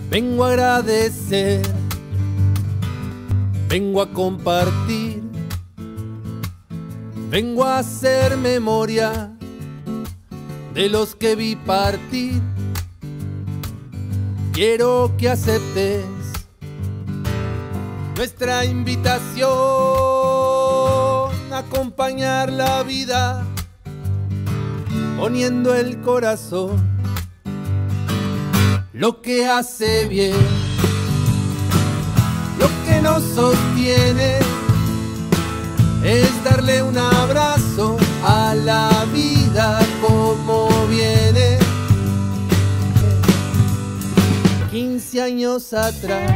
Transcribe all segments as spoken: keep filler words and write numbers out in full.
Vengo a agradecer, vengo a compartir, vengo a hacer memoria de los que vi partir. Quiero que aceptes nuestra invitación a acompañar la vida, poniendo el corazón. Lo que hace bien, lo que nos sostiene, es darle un abrazo a la vida como viene. Quince años atrás,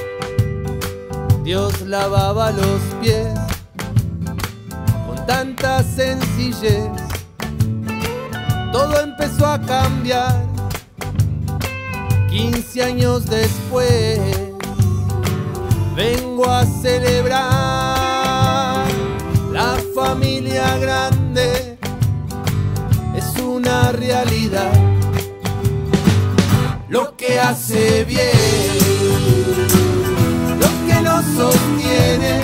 Dios lavaba los pies con tanta sencillez. Todo empezó a cambiar. Quince años después, vengo a celebrar. La familia grande es una realidad. Lo que hace bien, lo que nos sostiene,